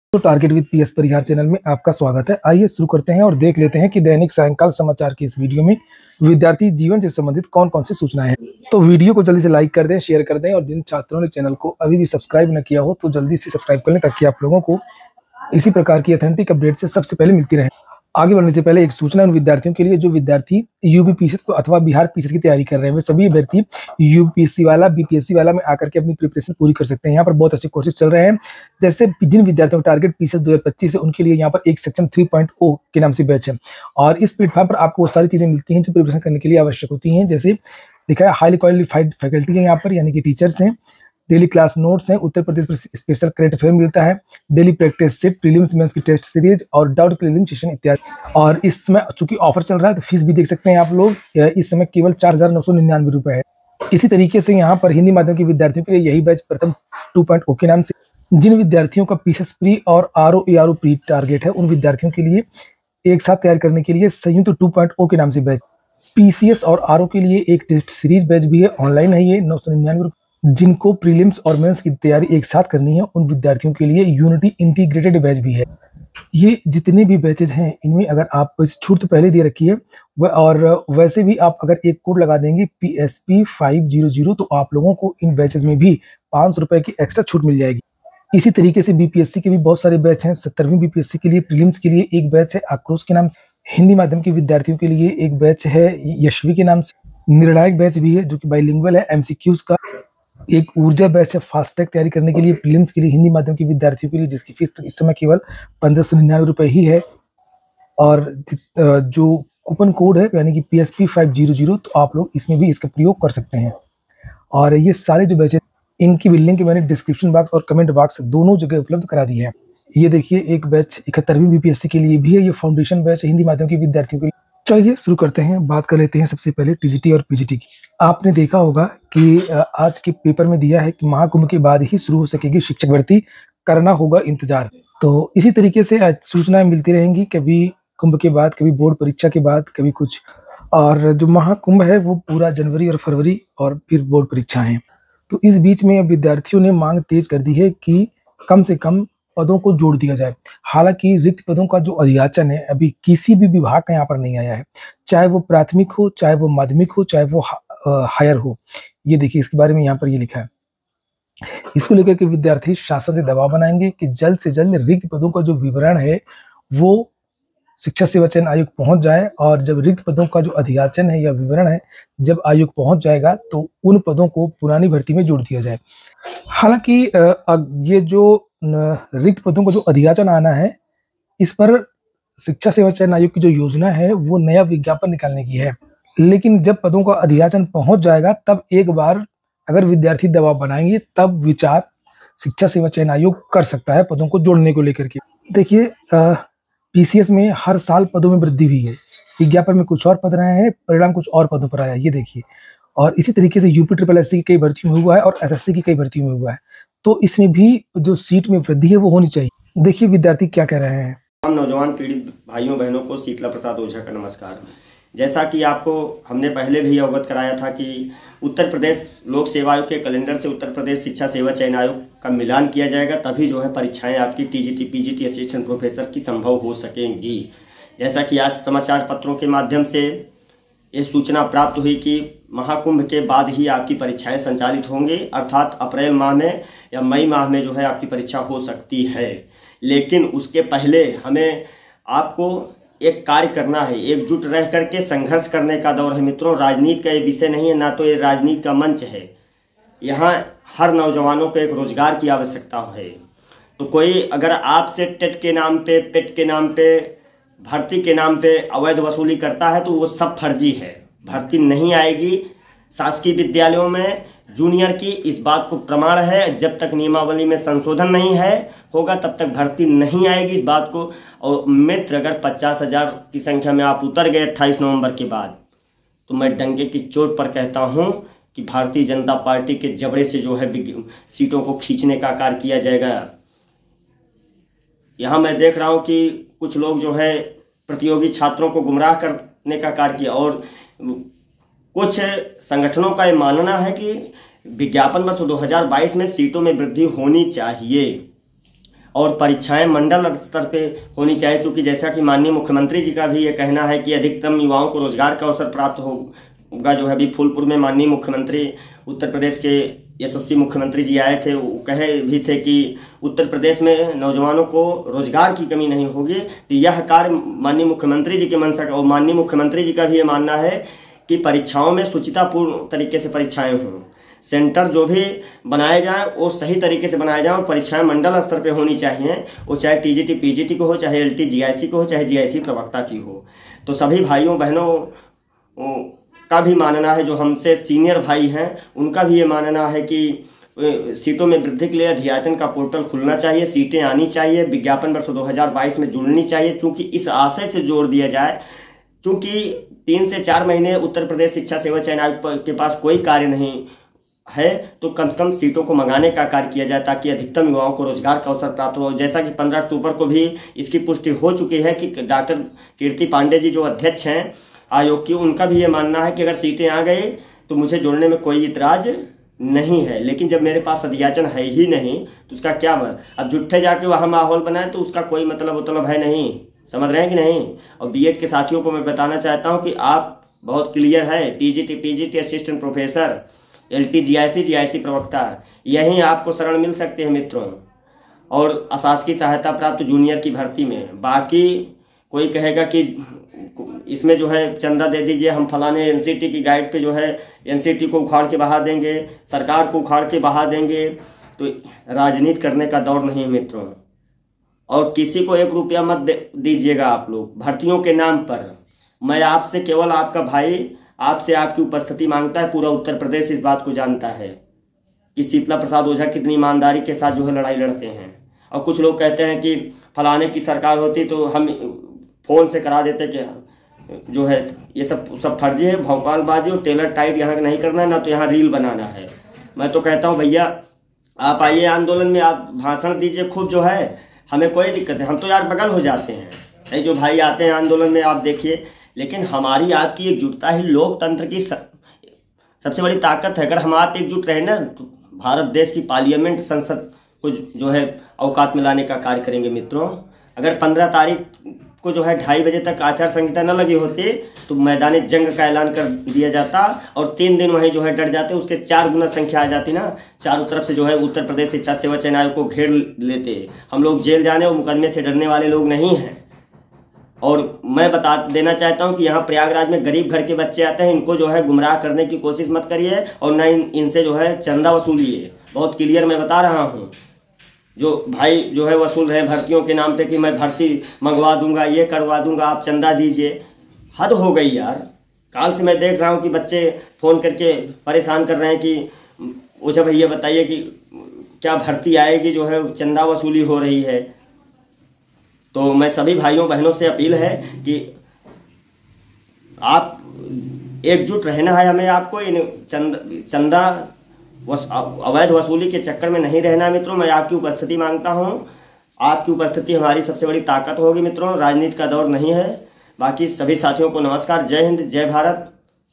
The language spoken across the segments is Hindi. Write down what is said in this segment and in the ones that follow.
तो target with PS Parihar channel में आपका स्वागत है। आइए शुरू करते हैं और देख लेते हैं कि दैनिक सायंकाल समाचार की इस वीडियो में विद्यार्थी जीवन से संबंधित कौन कौन सी सूचनाएं हैं। तो वीडियो को जल्दी से लाइक कर दें, शेयर कर दें और जिन छात्रों ने चैनल को अभी भी सब्सक्राइब न किया हो तो जल्दी से सब्सक्राइब कर लें ताकि आप लोगों को इसी प्रकार की ऑथेंटिक अपडेट से सबसे पहले मिलती रहे। आगे बढ़ने से पहले एक सूचना उन विद्यार्थियों के लिए जो विद्यार्थी यूपी पीसीएस अथवा बिहार पीसीएस की तैयारी कर रहे हैं। वे सभी अभ्यर्थी यूपीएससी वाला, बीपीएससी वाला में आकर के अपनी प्रिपरेशन पूरी कर सकते हैं। यहाँ पर बहुत अच्छे कोर्सेज चल रहे हैं। जैसे जिन विद्यार्थियों का टारगेट पीसीएस 2025 है उनके लिए यहाँ पर एक सेक्शन 3.0 के नाम से बैच है और इस प्लेटफॉर्म पर आपको वो सारी चीजें मिलती हैं जो प्रिपरेशन करने के लिए आवश्यक होती हैं। जैसे लिखा है हाईली क्वालिफाइड फैकल्टी है यहाँ पर, यानी कि टीचर्स हैं, डेली क्लास नोट्स हैं, उत्तर प्रदेश पर स्पेशल करेंट अफेयर मिलता है, daily practice set, prelims mains की टेस्ट सीरीज और डाउट क्लियरिंग सेशन इत्यादि। और इस समय चूंकि ऑफर चल रहा है तो फीस भी देख सकते हैं आप लोग। इस समय केवल 4,999 रुपए है। इसी तरीके से यहाँ पर हिंदी माध्यम के विद्यार्थियों के लिए यही बैच प्रथम 2.0 के नाम से, जिन विद्यार्थियों का पीसीएस प्री और आरओ प्री टारगेट है उन विद्यार्थियों के लिए एक साथ तैयार करने के लिए संयुक्त 2.0 के नाम से बैच, पीसीएस और आरओ के लिए एक टेस्ट सीरीज बैच भी है, ऑनलाइन है ये 999 रुपए। जिनको प्रीलिम्स और मेंस की तैयारी एक साथ करनी है उन विद्यार्थियों के लिए यूनिटी इंटीग्रेटेड बैच भी है। ये जितने भी बैचेज हैं इनमें अगर आप इस छूट तो पहले दे रखी है और वैसे भी आप अगर एक कोड लगा देंगे PSP 500 तो आप लोगों को इन बैचेज में भी 500 रुपए की एक्स्ट्रा छूट मिल जाएगी। इसी तरीके से बीपीएससी के भी बहुत सारे बैच हैं। 70वीं बीपीएससी के लिए प्रीलिम्स के लिए एक बैच है आक्रोश के नाम से, हिंदी माध्यम के विद्यार्थियों के लिए एक बैच है यशवी के नाम से, निर्णायक बैच भी है जो कि बाइलिंगुअल है एमसीक्यूज का, एक ऊर्जा बैच है फास्ट ट्रैक तैयारी करने के लिए प्रीलिम्स के लिए हिंदी माध्यम के विद्यार्थियों के लिए, जिसकी फीस तो इस समय केवल 1599 रुपए ही है। और जो कूपन कोड है यानी कि PSP 500 तो आप लोग इसमें भी इसका प्रयोग कर सकते हैं। और ये सारे जो बैच इनकी भी लिंक मैंने डिस्क्रिप्शन बॉक्स और कमेंट बॉक्स दोनों जगह उपलब्ध करा दी है। ये देखिए एक बैच 71वीं बीपीएससी के लिए भी है, ये फाउंडेशन बैच हिंदी माध्यम के विद्यार्थियों के लिए। चलिए शुरू करते हैं, बात कर लेते हैं सबसे पहले टीजीटी और पीजीटी की। आपने देखा होगा कि आज के पेपर में दिया है कि महाकुंभ के बाद ही शुरू हो सकेगी शिक्षक भर्ती, करना होगा इंतजार। तो इसी तरीके से आज सूचनाएं मिलती रहेंगी, कभी कुंभ के बाद, कभी बोर्ड परीक्षा के बाद, कभी कुछ। और जो महाकुंभ है वो पूरा जनवरी और फरवरी और फिर बोर्ड परीक्षा है। तो इस बीच में विद्यार्थियों ने मांग तेज कर दी है कि कम से कम पदों को जोड़ दिया जाए। हालांकि रिक्त पदों का जो अधियाचन है अभी किसी भी विभाग का यहाँ पर नहीं आया है, चाहे वो प्राथमिक हो, चाहे वो माध्यमिक हो, चाहे वो हायर हो। ये देखिए इसके बारे में यहाँ पर ये लिखा है। इसको लेकर के विद्यार्थी शासन से दबाव बनाएंगे कि जल्द से जल्द रिक्त पदों का जो विवरण है वो शिक्षा सेवा चयन आयोग पहुंच जाए, और जब रिक्त पदों का जो अधियाचन है या विवरण है जब आयोग पहुंच जाएगा तो उन पदों को पुरानी भर्ती में जोड़ दिया जाए। हालांकि ये जो रिक्त पदों का जो अधियाचन आना है इस पर शिक्षा सेवा चयन आयोग की जो योजना है वो नया विज्ञापन निकालने की है, लेकिन जब पदों का अधियाचन पहुंच जाएगा तब एक बार अगर विद्यार्थी दबाव बनाएंगे तब विचार शिक्षा सेवा चयन आयोग कर सकता है पदों को जोड़ने को लेकर के। देखिए पीसीएस में हर साल पदों में वृद्धि हुई है, विज्ञापन में कुछ और पद रहे हैं, परिणाम कुछ और पदों पर आया, ये देखिए। और इसी तरीके से यूपी SSS की कई भर्तियों में हुआ है और एसएससी की कई भर्तियों में हुआ है, तो इसमें भी जो सीट में वृद्धि है वो होनी चाहिए। देखिए विद्यार्थी क्या कह रहे हैं। हम नौजवान पीड़ित भाइयों बहनों को शीतला प्रसाद ओझा का नमस्कार। जैसा कि आपको हमने पहले भी अवगत कराया था कि उत्तर प्रदेश लोक सेवा आयोग के कैलेंडर से उत्तर प्रदेश शिक्षा सेवा चयन आयोग का मिलान किया जाएगा, तभी जो है परीक्षाएं आपकी टीजीटी पीजीटी असिस्टेंट प्रोफेसर की संभव हो सकेंगी। जैसा कि आज समाचार पत्रों के माध्यम से ये सूचना प्राप्त हुई कि महाकुंभ के बाद ही आपकी परीक्षाएं संचालित होंगी, अर्थात अप्रैल माह में या मई माह में जो है आपकी परीक्षा हो सकती है। लेकिन उसके पहले हमें आपको एक कार्य करना है, एकजुट रह करके संघर्ष करने का दौर है मित्रों। राजनीति का ये विषय नहीं है, ना तो ये राजनीति का मंच है। यहाँ हर नौजवानों को एक रोजगार की आवश्यकता है। तो कोई अगर आपसे टेट के नाम पे, पेट के नाम पे, भर्ती के नाम पे अवैध वसूली करता है तो वो सब फर्जी है। भर्ती नहीं आएगी शासकीय विद्यालयों में जूनियर की, इस बात को प्रमाण है। जब तक नियमावली में संशोधन नहीं है होगा तब तक भर्ती नहीं आएगी, इस बात को। और मित्र अगर 50,000 की संख्या में आप उतर गए 28 नवंबर के बाद, तो मैं डंके की चोट पर कहता हूं कि भारतीय जनता पार्टी के जबड़े से जो है सीटों को खींचने का कार्य किया जाएगा। यहाँ मैं देख रहा हूँ कि कुछ लोग जो है प्रतियोगी छात्रों को गुमराह करने का कार्य किया, और कुछ संगठनों का ये मानना है कि विज्ञापन वर्ष 2022 में सीटों में वृद्धि होनी चाहिए। और परीक्षाएं मंडल स्तर पे होनी चाहिए, क्योंकि जैसा कि माननीय मुख्यमंत्री जी का भी ये कहना है कि अधिकतम युवाओं को रोजगार का अवसर प्राप्त होगा। जो है अभी फूलपुर में माननीय मुख्यमंत्री उत्तर प्रदेश के यशस्वी मुख्यमंत्री जी आए थे, वो कहे भी थे कि उत्तर प्रदेश में नौजवानों को रोजगार की कमी नहीं होगी। तो यह कार्य माननीय मुख्यमंत्री जी के मंशा और माननीय मुख्यमंत्री जी का भी ये मानना है कि परीक्षाओं में शुचितापूर्ण तरीके से परीक्षाएं हों, सेंटर जो भी बनाए जाएं वो सही तरीके से बनाए जाएं और परीक्षाएं मंडल स्तर पे होनी चाहिए। वो चाहे टीजीटी पीजीटी को हो, चाहे एलटी जीआईसी को हो, चाहे जीआईसी प्रवक्ता की हो। तो सभी भाइयों बहनों का भी मानना है, जो हमसे सीनियर भाई हैं उनका भी ये मानना है कि सीटों में वृद्धि के लिए अध्याचन का पोर्टल खुलना चाहिए, सीटें आनी चाहिए, विज्ञापन वर्ष 2022 में जुड़नी चाहिए। चूँकि इस आशय से जोड़ दिया जाए, चूँकि 3 से 4 महीने उत्तर प्रदेश शिक्षा सेवा चयन आयोग के पास कोई कार्य नहीं है, तो कम से कम सीटों को मंगाने का कार्य किया जाए ताकि अधिकतम युवाओं को रोजगार का अवसर प्राप्त हो। जैसा कि 15 अक्टूबर को भी इसकी पुष्टि हो चुकी है कि डॉक्टर कीर्ति पांडे जी जो अध्यक्ष हैं आयोग की, उनका भी ये मानना है कि अगर सीटें आ गई तो मुझे जोड़ने में कोई इतराज नहीं है। लेकिन जब मेरे पास अध्याचन है ही नहीं तो उसका क्या अब जुट्ठे जाके वहाँ माहौल बनाए तो उसका कोई मतलब है नहीं। समझ रहे हैं कि नहीं। और बीएड के साथियों को मैं बताना चाहता हूँ कि आप बहुत क्लियर है, TGT PGT assistant professor, LT GIC प्रवक्ता, यहीं आपको शरण मिल सकते हैं मित्रों। और अशासकीय सहायता प्राप्त जूनियर की भर्ती में, बाकी कोई कहेगा कि इसमें जो है चंदा दे दीजिए, हम फलाने एनसीटी की गाइड पे जो है एनसीटी को उखाड़ के बहा देंगे, सरकार को उखाड़ के बहा देंगे, तो राजनीति करने का दौर नहीं मित्रों। और किसी को 1 रुपया मत दीजिएगा आप लोग भर्तियों के नाम पर। मैं आपसे केवल आपका भाई आपसे आपकी उपस्थिति मांगता है। पूरा उत्तर प्रदेश इस बात को जानता है कि शीतला प्रसाद ओझा कितनी ईमानदारी के साथ जो है लड़ाई लड़ते हैं। और कुछ लोग कहते हैं कि फलाने की सरकार होती तो हम फ़ोन से करा देते कि जो है ये सब फर्जी है, भौकालबाजी और टेलर टाइट यहाँ नहीं करना है, ना तो यहाँ रील बनाना है। मैं तो कहता हूँ भैया आप आइए आंदोलन में, आप भाषण दीजिए खूब, जो है हमें कोई दिक्कत नहीं, हम तो यार बगल हो जाते हैं। जो भाई आते हैं आंदोलन में आप देखिए, लेकिन हमारी आपकी एकजुटता ही लोकतंत्र की सबसे बड़ी ताकत है। अगर हम आप एकजुट रहे ना तो भारत देश की पार्लियामेंट संसद को जो है औकात में लाने का कार्य करेंगे मित्रों। अगर 15 तारीख को जो है 2:30 बजे तक आचार संहिता न लगी होती तो मैदानी जंग का ऐलान कर दिया जाता और 3 दिन वहीं जो है डट जाते, उसके 4 गुना संख्या आ जाती ना। चारों तरफ से जो है उत्तर प्रदेश शिक्षा सेवा चयन आयोग को घेर लेते। हम लोग जेल जाने और मुकदमे से डरने वाले लोग नहीं हैं। और मैं बता देना चाहता हूं कि यहाँ प्रयागराज में गरीब घर के बच्चे आते हैं, इनको जो है गुमराह करने की कोशिश मत करिए और ना इनसे जो है चंदा वसूलिए। बहुत क्लियर मैं बता रहा हूँ। जो भाई जो है वसूल रहे भर्तियों के नाम पे कि मैं भर्ती मंगवा दूंगा, ये करवा दूंगा, आप चंदा दीजिए, हद हो गई यार। काल से मैं देख रहा हूँ कि बच्चे फ़ोन करके परेशान कर रहे हैं कि ओझा भैया बताइए कि क्या भर्ती आएगी, जो है चंदा वसूली हो रही है। तो मैं सभी भाइयों बहनों से अपील है कि आप एकजुट रहना है हमें। आपको इन चंदा अवैध वसूली के चक्कर में नहीं रहना मित्रों। मैं आपकी उपस्थिति मांगता हूं। आपकी उपस्थिति हमारी सबसे बड़ी ताकत होगी मित्रों। राजनीति का दौर नहीं है। बाकी सभी साथियों को नमस्कार। जय हिंद, जय भारत।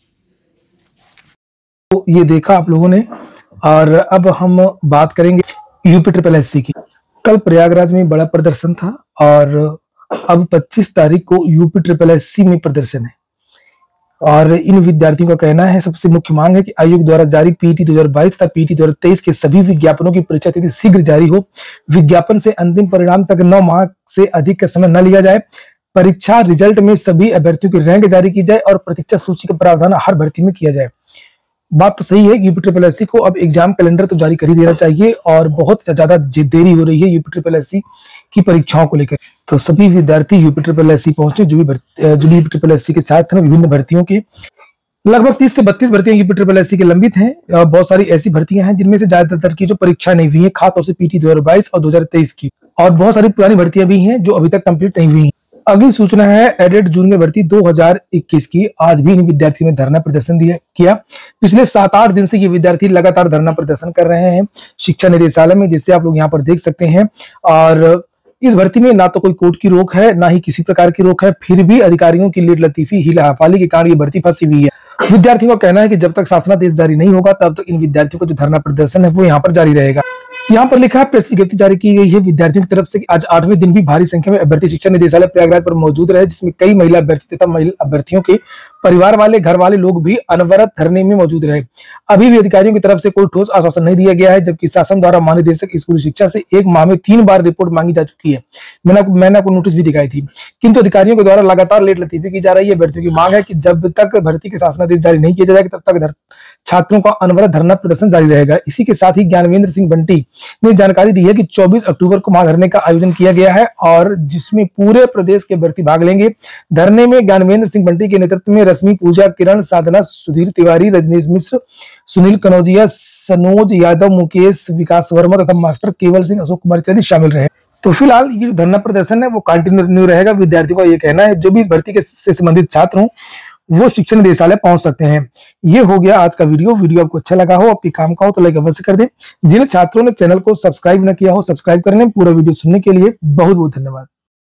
तो ये देखा आप लोगों ने, और अब हम बात करेंगे यूपी ट्रिपल एससी की। कल प्रयागराज में बड़ा प्रदर्शन था और अब 25 तारीख को यूपी ट्रिपल एससी में प्रदर्शन है। और इन विद्यार्थियों का कहना है, सबसे मुख्य मांग है कि आयोग द्वारा जारी पीटी 2022 तथा पीटी 2023 के सभी विज्ञापनों की परीक्षा तिथि शीघ्र जारी हो। विज्ञापन से अंतिम परिणाम तक 9 माह से अधिक का समय न लिया जाए। परीक्षा रिजल्ट में सभी अभ्यर्थियों की रैंक जारी की जाए और प्रतीक्षा सूची का प्रावधान हर भर्ती में किया जाए। बात तो सही है, यूपी ट्रिपल एससी को अब एग्जाम कैलेंडर तो जारी कर ही देना चाहिए और बहुत ज्यादा देरी हो रही है यूपी ट्रिपल एससी की परीक्षाओं को लेकर। तो सभी विद्यार्थी यूपी ट्रिपल एससी पहुंचे, जो यूपी ट्रिपल एससी के साथ विभिन्न भर्तियों के लगभग 30 से 32 भर्तियां यूपी ट्रिपल एससी के लंबित हैं। बहुत सारी ऐसी भर्तियां हैं जिनमें से ज्यादातर की जो परीक्षा नहीं हुई है, खासतौर से पीटी 2022 और 2023 की, और बहुत सारी पुरानी भर्तियां भी हैं जो अभी तक कंप्लीट नहीं हुई हैं। अगली सूचना है एडेड जूनियर भर्ती 2021 की। आज भी इन विद्यार्थियों ने धरना प्रदर्शन किया। पिछले 7-8 दिन से ये विद्यार्थी लगातार धरना प्रदर्शन कर रहे हैं शिक्षा निदेशालय में, जिससे आप लोग यहाँ पर देख सकते हैं। और इस भर्ती में ना तो कोई कोर्ट की रोक है, ना ही किसी प्रकार की रोक है, फिर भी अधिकारियों की लेट लतीफी, हीला हवाली के कारण ये भर्ती फंसी हुई है। विद्यार्थियों का कहना है कि जब तक शासनादेश जारी नहीं होगा तब तक इन विद्यार्थियों का जो धरना प्रदर्शन है वो यहाँ पर जारी रहेगा। यहाँ पर लिखा है, प्रेस विज्ञप्ति जारी की गई है विद्यार्थियों की तरफ से कि आज 8वें दिन भी भारी संख्या में अभ्यर्थी शिक्षा निदेशालय प्रयागराज पर मौजूद रहे, जिसमें कई महिला अभ्यर्थी तथा महिला अभ्यर्थियों के परिवार वाले, घर वाले लोग भी अनवरत धरने में मौजूद रहे। अभी भी अधिकारियों की तरफ से कोई ठोस आश्वासन नहीं दिया गया है, जबकि शासन द्वारा महानिदेशक स्कूली शिक्षा से 1 माह में 3 बार रिपोर्ट मांगी जा चुकी है। मैंने आपको नोटिस भी दिखाई थी, किंतु अधिकारियों के द्वारा लगातार लेट लतीफी की जा रही है। अभ्यर्थियों की मांग है कि जब तक भर्ती के शासनादेश जारी नहीं किया जाएगा, तब तक छात्रों का अनवरत धरना प्रदर्शन जारी रहेगा। इसी के साथ ही ज्ञानवेंद्र सिंह बंटी ने जानकारी दी है कि 24 अक्टूबर को महाधरने का आयोजन किया गया है और जिसमें पूरे प्रदेश के अभ्यर्थी भाग लेंगे। धरने में ज्ञानवेंद्र सिंह बंटी के नेतृत्व में रश्मि पूजा, किरण साधना, सुधीर तिवारी, रजनीश मिश्र, सुनील कनौजिया, सनोज यादव, मुकेश, विकास वर्मा तथा मास्टर केवल सिंह, अशोक कुमार इत्यादि शामिल रहे। तो फिलहाल ये धरना प्रदर्शन है वो कंटिन्यू रहेगा। विद्यार्थियों का ये कहना है जो भी भर्ती से संबंधित छात्र हों वो शिक्षा निदेशालय पहुंच सकते हैं। ये हो गया आज का वीडियो आपको अच्छा लगा हो, आपके काम का हो तो लाइक अवश्य कर दें। जिन छात्रों ने चैनल को सब्सक्राइब न किया हो सब्सक्राइब कर लें। पूरा वीडियो सुनने के लिए बहुत बहुत धन्यवाद।